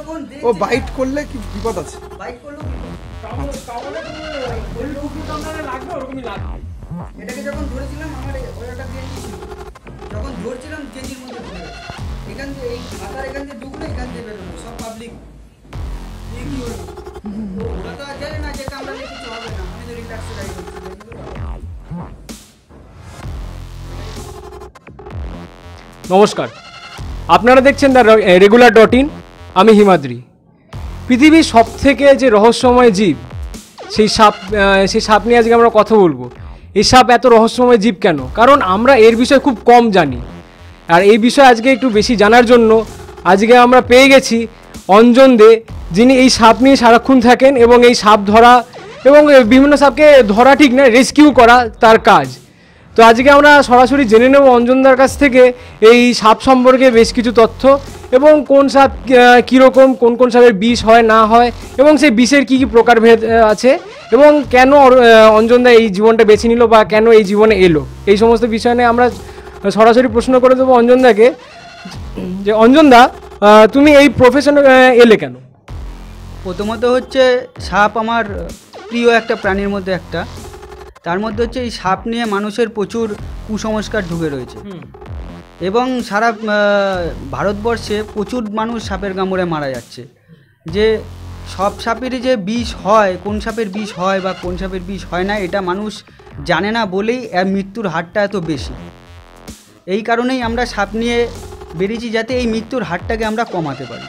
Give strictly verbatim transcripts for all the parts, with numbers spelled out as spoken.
ও byte করলে কি বিপদ আছে? বাইট করলেও এটাকে যখন ধরেছিলাম আমার ওটা গেঞ্জি ছিল, যখন ধরছিলাম গেঞ্জির মধ্যে ঢুকে গেছে, এখান থেকে এই হাতার এখান থেকে ঢুকলো, এখান থেকে বেরোলো, সব পাবলিক কি কি হলো। ওরা তো আর জানে না যে কামড়ালে কিছু হবে না, আমি তো রিল্যাক্সে গাড়ি করছি। নমস্কার, আপনারা দেখছেন দ্য রেগুলার ডট ইন। আমি হিমাদ্রি। পৃথিবীর সব থেকে যে রহস্যময় জীব, সেই সাপ সেই সাপ নিয়ে আজকে আমরা কথা বলবো। এই সাপ এত রহস্যময় জীব কেন? কারণ আমরা এর বিষয়ে খুব কম জানি, আর এই বিষয়ে আজকে একটু বেশি জানার জন্য আজকে আমরা পেয়ে গেছি অঞ্জন দে, যিনি এই সাপ নিয়ে সারাক্ষণ থাকেন এবং এই সাপ ধরা এবং বিভিন্ন সাপকে ধরা ঠিক না, রেস্কিউ করা তার কাজ। তো আজকে আমরা সরাসরি জেনে নেব অঞ্জনদার কাছ থেকে এই সাপ সম্পর্কে বেশ কিছু তথ্য, এবং কোন সাপ কীরকম, কোন কোন সাপের বিষ হয় না হয়, এবং সেই বিষের কী কী প্রকারভেদ আছে, এবং কেন অঞ্জনদা এই জীবনটা বেছে নিল বা কেন এই জীবনে এলো, এই সমস্ত বিষয় নিয়ে আমরা সরাসরি প্রশ্ন করে দেবো অঞ্জনদাকে যে অঞ্জনদা, তুমি এই প্রফেশনে এলে কেন? প্রথমত হচ্ছে সাপ আমার প্রিয় একটা প্রাণীর মধ্যে একটা, তার মধ্যে হচ্ছে এই সাপ নিয়ে মানুষের প্রচুর কুসংস্কার ঢুকে রয়েছে, এবং সারা ভারতবর্ষে প্রচুর মানুষ সাপের কামড়ে মারা যাচ্ছে। যে সব সাপেরই যে বিষ হয়, কোন সাপের বিষ হয় বা কোন সাপের বিষ হয় না, এটা মানুষ জানে না বলেই এর মৃত্যুর হারটা এত বেশি। এই কারণেই আমরা সাপ নিয়ে বেরিয়েছি, যাতে এই মৃত্যুর হারটাকে আমরা কমাতে পারি।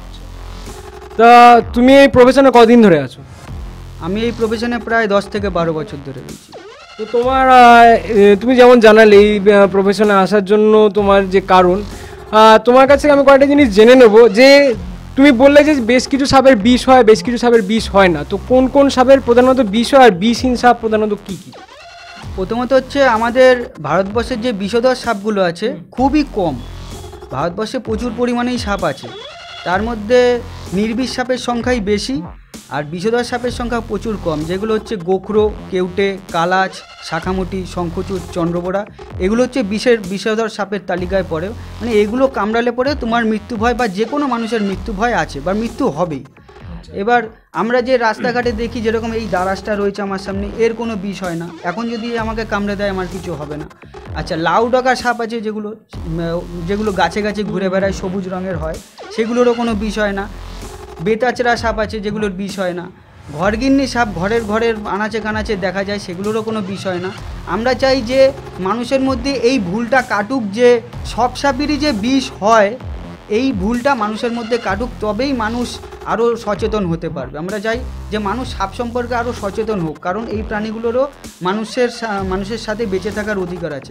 তা তুমি এই প্রফেশনে কদিন ধরে আছো? আমি এই প্রফেশনে প্রায় দশ থেকে বারো বছর ধরে রয়েছি। তো তোমার তুমি যেমন জানালে এই প্রফেশনে আসার জন্য তোমার যে কারণ, তোমার কাছে আমি কয়েকটা জিনিস জেনে নেব। যে তুমি বললে যে বেশ কিছু সাপের বিষ হয়, বেশ কিছু সাপের বিষ হয় না, তো কোন কোন সাপের প্রধানত বিষ হয় আর বিষহীন সাপ প্রধানত কী কী? প্রথমত হচ্ছে আমাদের ভারতবর্ষের যে বিষধর সাপগুলো আছে খুবই কম। ভারতবর্ষে প্রচুর পরিমাণেই সাপ আছে, তার মধ্যে নির্বিষ সাপের সংখ্যাই বেশি আর বিষধর সাপের সংখ্যা প্রচুর কম, যেগুলো হচ্ছে গোখরো, কেউটে, কালাচ, শাখামুটি, শঙ্খচূড়, চন্দ্রবোড়া, এগুলো হচ্ছে বিষের বিষধর সাপের তালিকায় পড়ে। মানে এগুলো কামড়ালে পরে তোমার মৃত্যু ভয় বা যে কোনো মানুষের মৃত্যু ভয় আছে বা মৃত্যু হবেই। এবার আমরা যে রাস্তাঘাটে দেখি, যেরকম এই দারাসটা রয়েছে আমার সামনে, এর কোনো বিষ হয় না, এখন যদি আমাকে কামড়ে দেয় আমার কিছু হবে না। আচ্ছা, লাউ ডগা সাপ আছে যেগুলো যেগুলো গাছে গাছে ঘুরে বেড়ায়, সবুজ রঙের হয়, সেগুলোরও কোনো বিষ হয় না। বেতাচরা সাপ আছে যেগুলোর বিষ হয় না। ঘরগিন্নি সাপ ঘরের ঘরের আনাচে কানাচে দেখা যায়, সেগুলোরও কোনো বিষ হয় না। আমরা চাই যে মানুষের মধ্যে এই ভুলটা কাটুক, যে সব সাপেরই যে বিষ হয়, এই ভুলটা মানুষের মধ্যে কাটুক, তবেই মানুষ আরও সচেতন হতে পারবে। আমরা চাই যে মানুষ সাপ সম্পর্কে আরও সচেতন হোক, কারণ এই প্রাণীগুলোরও মানুষের মানুষের সাথে বেঁচে থাকার অধিকার আছে।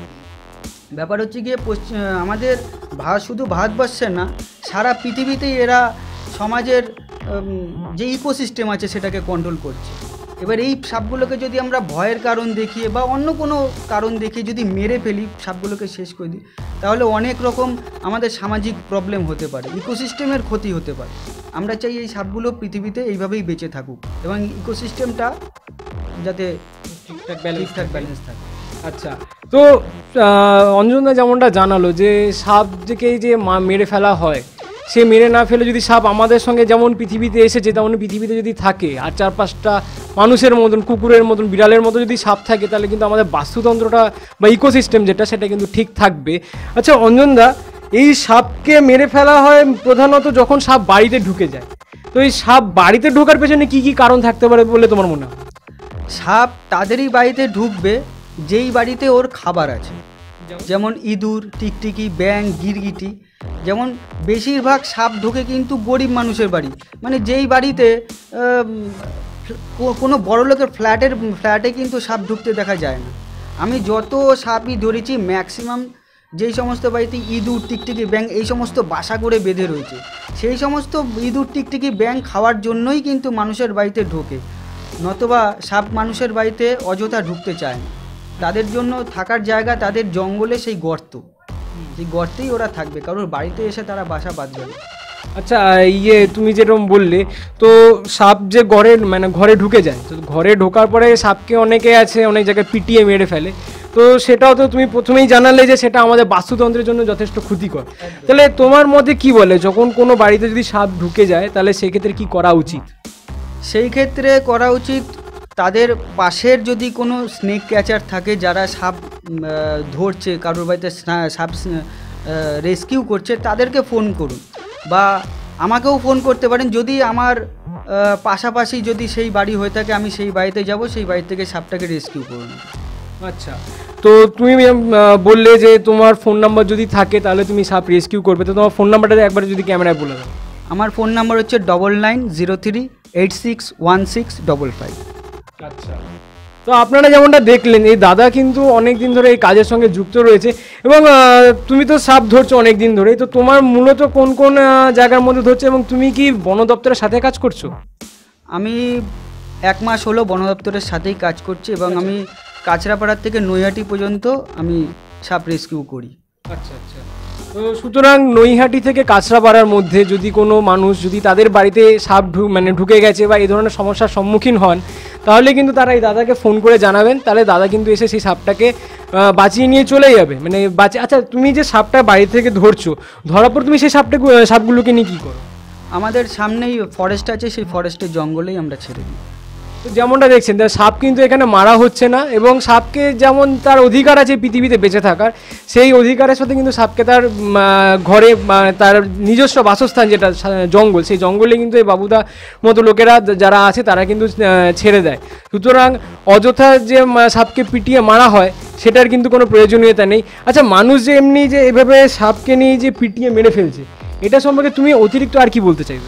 ব্যাপার হচ্ছে গিয়ে পশ্চিম আমাদের শুধু ভারতবর্ষের না, সারা পৃথিবীতেই এরা সমাজের যে ইকোসিস্টেম আছে সেটাকে কন্ট্রোল করছে। এবার এই সাপগুলোকে যদি আমরা ভয়ের কারণ দেখিয়ে বা অন্য কোনো কারণ দেখিয়ে যদি মেরে ফেলি, সাপগুলোকে শেষ করে দিই, তাহলে অনেক রকম আমাদের সামাজিক প্রবলেম হতে পারে, ইকোসিস্টেমের ক্ষতি হতে পারে। আমরা চাই এই সাপগুলো পৃথিবীতে এইভাবেই বেঁচে থাকুক এবং ইকোসিস্টেমটা যাতে ঠিকঠাক ঠিকঠাক ব্যালেন্স থাকে। আচ্ছা, তো অঞ্জনদা যেমনটা জানালো যে সাপ থেকে যে মেরে ফেলা হয়, সে মেরে না ফেলে যদি সাপ আমাদের সঙ্গে যেমন পৃথিবীতে এসেছে তেমন পৃথিবীতে যদি থাকে, আর চার পাঁচটা মানুষের মতন, কুকুরের মতন, বিড়ালের মতো যদি সাপ থাকে, তাহলে কিন্তু আমাদের বাস্তুতন্ত্রটা বা ইকোসিস্টেম যেটা, সেটা কিন্তু ঠিক থাকবে। আচ্ছা অঞ্জনদা, এই সাপকে মেরে ফেলা হয় প্রধানত যখন সাপ বাড়িতে ঢুকে যায়, তো এই সাপ বাড়িতে ঢোকার পেছনে কি কি কারণ থাকতে পারে বলে তোমার মনে হয়? সাপ তাদেরই বাড়িতে ঢুকবে যেই বাড়িতে ওর খাবার আছে, যেমন ইঁদুর, টিকটিকি, ব্যাঙ, গিরগিটি। যেমন বেশিরভাগ সাপ ঢোকে কিন্তু গরিব মানুষের বাড়ি, মানে যেই বাড়িতে কোনো বড় লোকের ফ্ল্যাটের ফ্ল্যাটে কিন্তু সাপ ঢুকতে দেখা যায় না। আমি যত সাপই ধরেছি, ম্যাক্সিমাম যেই সমস্ত বাড়িতে ইঁদুর, টিকটিকি, ব্যাঙ এই সমস্ত বাসা করে বেঁধে রয়েছে, সেই সমস্ত ইঁদুর, টিকটিকি, ব্যাঙ খাওয়ার জন্যই কিন্তু মানুষের বাড়িতে ঢোকে, নতবা সাপ মানুষের বাড়িতে অযথা ঢুকতে চায় না। তাদের জন্য থাকার জায়গা তাদের জঙ্গলে সেই গর্ত, সেই গর্তেই ওরা থাকবে, কারোর বাড়িতে এসে তারা বাসা বাঁধবে না। আচ্ছা, ইয়ে তুমি যেরকম বললে, তো সাপ যে ঘরে মানে ঘরে ঢুকে যায়, তো ঘরে ঢোকার পরে সাপকে অনেকে আছে অনেক জায়গায় পিটিয়ে মেরে ফেলে, তো সেটাও তো তুমি প্রথমেই জানালে যে সেটা আমাদের বাস্তুতন্ত্রের জন্য যথেষ্ট ক্ষতিকর। তাহলে তোমার মতে কি বলে, যখন কোনো বাড়িতে যদি সাপ ঢুকে যায় তাহলে সেক্ষেত্রে কি করা উচিত? সেই ক্ষেত্রে করা উচিত তাদের পাশের যদি কোনো স্নেক ক্যাচার থাকে যারা সাপ আহ, ধরছে, কারোর বাড়িতে সা- সাপ রেস্কিউ করছে, তাদেরকে ফোন করুন বা আমাকেও ফোন করতে পারেন। যদি আমার আহ, পাশাপাশি যদি সেই বাড়ি হয়ে থাকে, আমি সেই বাড়িতে যাব, সেই বাড়ি থেকে সাপটাকে রেস্কিউ করুন। আচ্ছা, তো তুমি আহ, বললে যে তোমার ফোন নাম্বার যদি থাকে তাহলে তুমি সাপ রেস্কিউ করবে, তো তোমার ফোন নাম্বারটা একবার যদি ক্যামেরায় বলে দাও। আমার ফোন নাম্বার হচ্ছে double nine zero three eight six one six double five. আচ্ছা, তো আপনারা যেমনটা দেখলেন এই দাদা কিন্তু অনেক দিন ধরে এই কাজের সঙ্গে যুক্ত রয়েছে এবং আহ, তুমি তো সাপ ধরছো অনেক দিন ধরেই, তো তোমার মূলত কোন কোন আহ, জায়গার মধ্যে ধরছো এবং তুমি কি বন দপ্তরের সাথে কাজ করছো? আমি এক মাস হলো বন দপ্তরের সাথেই কাজ করছি এবং আমি কাঁচরাপাড়ার থেকে নৈহাটি পর্যন্ত আমি সাপ রেস্কিউ করি। আচ্ছা আচ্ছা, তো সুতরাং নৈহাটি থেকে কাঁচরাপাড়ার মধ্যে যদি কোনো মানুষ যদি তাদের বাড়িতে সাপ ঢু মানে ঢুকে গেছে বা এই ধরনের সমস্যার সম্মুখীন হন, তাহলে কিন্তু তারা এই দাদাকে ফোন করে জানাবেন, তাহলে দাদা কিন্তু এসে সেই সাপটাকে আহ, বাঁচিয়ে নিয়ে চলে যাবে, মানে বাঁচে। আচ্ছা, তুমি যে সাপটা বাড়ি থেকে ধরছো, ধরার পর তুমি সেই সাপটা সাপগুলোকে নিয়ে কী করো? আমাদের সামনেই ফরেস্ট আছে, সেই ফরেস্টের জঙ্গলেই আমরা ছেড়ে দিই। তো যেমনটা দেখছেন, তার সাপ কিন্তু এখানে মারা হচ্ছে না এবং সাপকে যেমন তার অধিকার আছে পৃথিবীতে বেঁচে থাকার, সেই অধিকারের সাথে কিন্তু সাপকে তার উম, আহ, ঘরে আহ, তার নিজস্ব বাসস্থান যেটা সা- জঙ্গল, সেই জঙ্গলে কিন্তু এই বাবুদা মতো লোকেরা যা- যারা আছে তারা কিন্তু আহ, ছেড়ে দেয়। সুতরাং অযথা যে উম, সাপকে পিটিয়ে মারা হয় সেটার কিন্তু কোনো প্রয়োজনীয়তা নেই। আচ্ছা, মানুষ যে এমনি যে এভাবে সাপকে নিয়ে যে পিটিয়ে মেরে ফেলছে, এটা সম্পর্কে তুমি অতিরিক্ত আর কি বলতে চাইবে?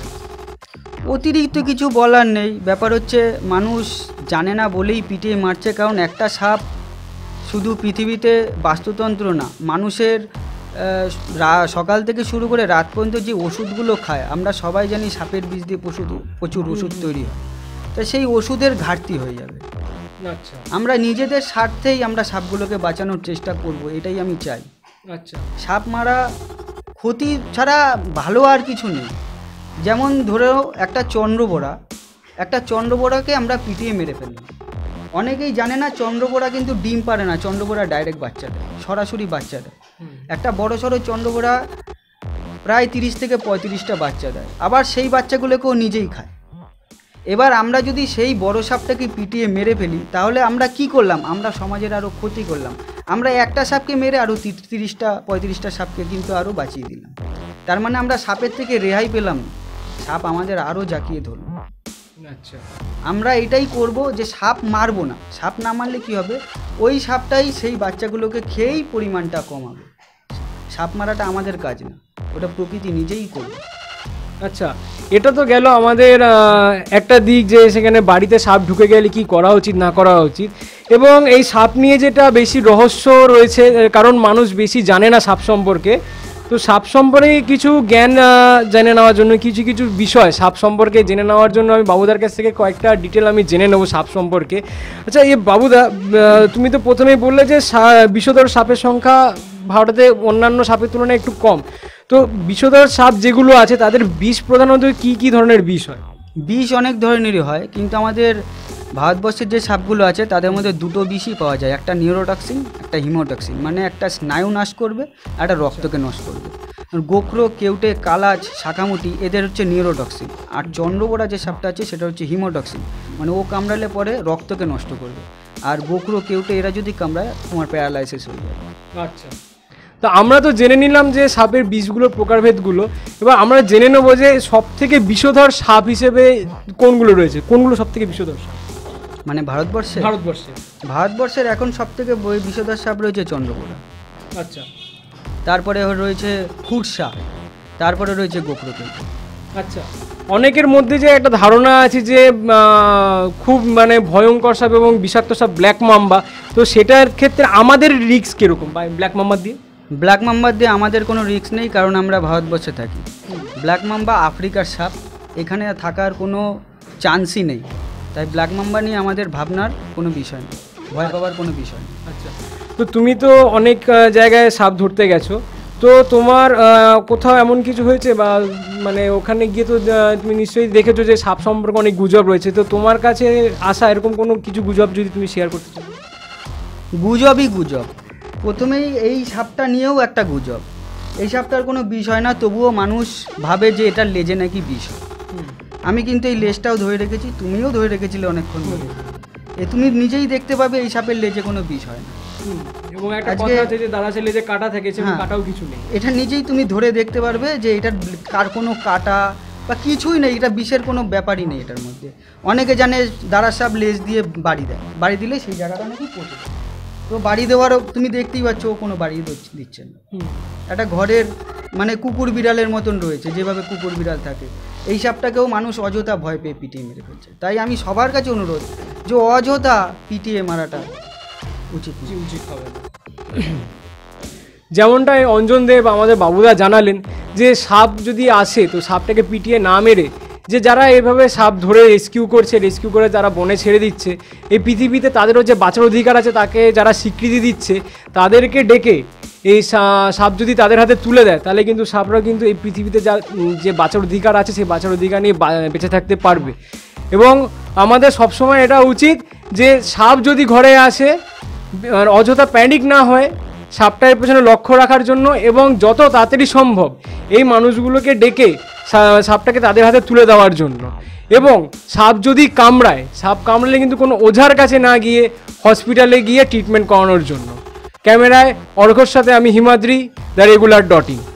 অতিরিক্ত কিছু বলার নেই, ব্যাপার হচ্ছে মানুষ জানে না বলেই পিটিয়ে মারছে। কারণ একটা সাপ শুধু পৃথিবীতে বাস্তুতন্ত্র না, মানুষের আহ, রা- সকাল থেকে শুরু করে রাত পর্যন্ত যে ওষুধগুলো খায়, আমরা সবাই জানি সাপের বিষ দিয়ে প্রচুর প্রচুর ওষুধ তৈরি হয়। তা সেই ওষুধের ঘাটতি হয়ে যাবে। আচ্ছা আমরা নিজেদের স্বার্থেই আমরা সাপগুলোকে বাঁচানোর চেষ্টা করব, এটাই আমি চাই। আচ্ছা সাপ মারা ক্ষতি ছাড়া ভালো আর কিছু নেই। যেমন ধরেও একটা চন্দ্রবোড়া, একটা চন্দ্রবোড়াকে আমরা পিটিয়ে মেরে ফেললাম। অনেকেই জানে না চন্দ্রবোড়া কিন্তু ডিম পারে না, চন্দ্রবোড়া ডাইরেক্ট বাচ্চা দেয়, সরাসরি বাচ্চা দেয়। একটা বড় সড়ো চন্দ্রবোড়া প্রায় তিরিশ থেকে পঁয়ত্রিশটা বাচ্চা দেয়, আবার সেই বাচ্চাগুলোকেও নিজেই খায়। এবার আমরা যদি সেই বড় সাপটাকে পিটিয়ে মেরে ফেলি, তাহলে আমরা কি করলাম? আমরা সমাজের আরও ক্ষতি করলাম। আমরা একটা সাপকে মেরে আরও তিরিশটা পঁয়ত্রিশটা সাপকে কিন্তু আরও বাঁচিয়ে দিলাম। তার মানে আমরা সাপের থেকে রেহাই পেলাম না, সাপ আমাদের আরও জাকিয়ে ধরল। আচ্ছা আমরা এটাই করব যে সাপ মারবো না। সাপ না মারলে কি হবে? ওই সাপটাই সেই বাচ্চাগুলোকে খেয়েই পরিমাণটা কমাবে। সাপ মারাটা আমাদের কাজ না, ওটা প্রকৃতি নিজেই করবে। আচ্ছা, এটা তো গেল আমাদের আহ, একটা দিক যে সেখানে বাড়িতে সাপ ঢুকে গেলে কি করা উচিত না করা উচিত, এবং এই সাপ নিয়ে যেটা বেশি রহস্য রয়েছে, আহ, কারণ মানুষ বেশি জানে না সাপ সম্পর্কে। তো সাপ সম্পর্কে কিছু জ্ঞান আহ, জেনে নেওয়ার জন্য, কিছু কিছু বিষয় সাপ সম্পর্কে জেনে নেওয়ার জন্য আমি বাবুদার কাছ থেকে কয়েকটা ডিটেল আমি জেনে নেবো সাপ সম্পর্কে। আচ্ছা, এই বাবুদা, আহ, তুমি তো প্রথমেই বললে যে সা- বিষধর সাপের সংখ্যা ভারতে অন্যান্য সাপের তুলনায় একটু কম। তো বিষধর সাপ যেগুলো আছে তাদের বিষ প্রধানত কি কি ধরনের বিষ হয়? বিষ অনেক ধরনেরই হয়, কিন্তু আমাদের ভারতবর্ষের যে সাপগুলো আছে তাদের মধ্যে দুটো বিষই পাওয়া যায়, একটা নিউরোটক্সিন, একটা হিমোটক্সিন। মানে একটা স্নায়ু নাশ করবে, একটা রক্তকে নষ্ট করবে। গোখরো, কেউটে, কালাজ, শাকামুটি এদের হচ্ছে নিউরোটক্সিন। আর চন্দ্রবোড়া যে সাপটা আছে সেটা হচ্ছে হিমোটক্সিন, মানে ও কামড়ালে পরে রক্তকে নষ্ট করবে। আর গোখরো, কেউটে এরা যদি কামড়ায় তোমার প্যারালাইসিস হয়ে যাবে। আচ্ছা, তা আমরা তো জেনে নিলাম যে সাপের বিষগুলোর প্রকারভেদগুলো, এবার আমরা জেনে নেবো যে সব থেকে বিষধর সাপ হিসেবে কোনগুলো রয়েছে, কোনগুলো সব থেকে বিষধর সাপ মানে ভারতবর্ষে ভারতবর্ষে? ভারতবর্ষের এখন সব থেকে বিষধর সাপ রয়েছে চন্দ্রবোড়া, আচ্ছা তারপরে রয়েছে ফুরসা, তারপরে রয়েছে গোখরো, কেউটে। আচ্ছা, অনেকের মধ্যে যে একটা ধারণা আছে যে আহ, খুব মানে ভয়ঙ্কর সাপ এবং বিষাক্ত সাপ ব্ল্যাক মাম্বা, তো সেটার ক্ষেত্রে আমাদের রিস্ক কীরকম বা ব্ল্যাক মাম্বা দিয়ে? ব্ল্যাক মাম্বার দিয়ে আমাদের কোনো রিস্ক নেই, কারণ আমরা ভারতবর্ষে থাকি। ব্ল্যাক মাম্বা আফ্রিকার সাপ, এখানে থাকার কোনো চান্সই নেই। তাই ব্ল্যাক মাম্বা নিয়ে আমাদের ভাবনার কোনো বিষয় নেই, ভয় পাওয়ার কোনো বিষয় নেই। আচ্ছা, তো তুমি তো অনেক আহ, জায়গায় সাপ ধরতে গেছো, তো তোমার আহ, কোথাও এমন কিছু হয়েছে বা মানে ওখানে গিয়ে তো আহ, তুমি নিশ্চয়ই দেখেছো যে সাপ সম্পর্কে অনেক গুজব রয়েছে, তো তোমার কাছে আসা এরকম কোনো কিছু গুজব যদি তুমি শেয়ার করতে চাও? গুজবই গুজব। প্রথমেই এই সাপটা নিয়েও একটা গুজব। এই সাপটার কোনো বিষয় না, তবুও মানুষ ভাবে যে এটার লেজে নাকি বিষ। আমি কিন্তু এই লেজটাও ধরে রেখেছি, তুমিও ধরে রেখেছিলে অনেকক্ষণ ধরে। এ তুমি নিজেই দেখতে পাবে এই সাপের লেজে কোনো বিষ হয় না। এবং একটা কথা আছে যে দাদা ছেলে যে কাটা থাকে সে কাটাও কিছু নেই। এটা নিজেই তুমি ধরে দেখতে পারবে যে এটার কার কোনো কাটা বা কিছুই নেই, এটা বিষের কোনো ব্যাপারই নেই এটার মধ্যে। অনেকে জানে দাঁড়া সাপ লেজ দিয়ে বাড়ি দেয়, বাড়ি দিলে সেই জায়গাটা নাকি পচে যায়। তো বাড়ি দেওয়ারও তুমি দেখতেই পাচ্ছ ও কোনো বাড়ি দিচ্ছে না। একটা ঘরের মানে কুকুর বিড়ালের মতন রয়েছে, যেভাবে কুকুর বিড়াল থাকে। এই সাপটাকেও মানুষ অযথা ভয় পেয়ে পিটিয়ে মেরে ফেলছে। তাই আমি সবার কাছে অনুরোধ যে অযথা পিটিয়ে মারাটা উচিত উচিত হবে না। যেমনটা অঞ্জন দেব আমাদের বাবুদা জানালেন যে সাপ যদি আসে তো সাপটাকে পিটিয়ে না মেরে, যে যারা এভাবে সাপ ধরে রেস্কিউ করছে, রেস্কিউ করে যারা বনে ছেড়ে দিচ্ছে, এই পৃথিবীতে তাদেরও যে বাঁচার অধিকার আছে তাকে যারা স্বীকৃতি দিচ্ছে, তাদেরকে ডেকে এই সাপ যদি তাদের হাতে তুলে দেয় তাহলে কিন্তু সাপরা কিন্তু এই পৃথিবীতে যা যে বাঁচার অধিকার আছে সেই বাঁচার অধিকার নিয়ে বেঁচে থাকতে পারবে। এবং আমাদের সবসময় এটা উচিত যে সাপ যদি ঘরে আসে অযথা প্যানিক না হয়, সাপটার পেছনে লক্ষ্য রাখার জন্য এবং যত তাড়াতাড়ি সম্ভব এই মানুষগুলোকে ডেকে সাপটাকে তাদের হাতে তুলে দেওয়ার জন্য। এবং সাপ যদি কামড়ায়, সাপ কামড়ালে কিন্তু কোনো ওঝার কাছে না গিয়ে হসপিটালে গিয়ে ট্রিটমেন্ট করানোর জন্য। ক্যামেরায় অর্ঘর সাথে আমি Himadri, the regular dot in.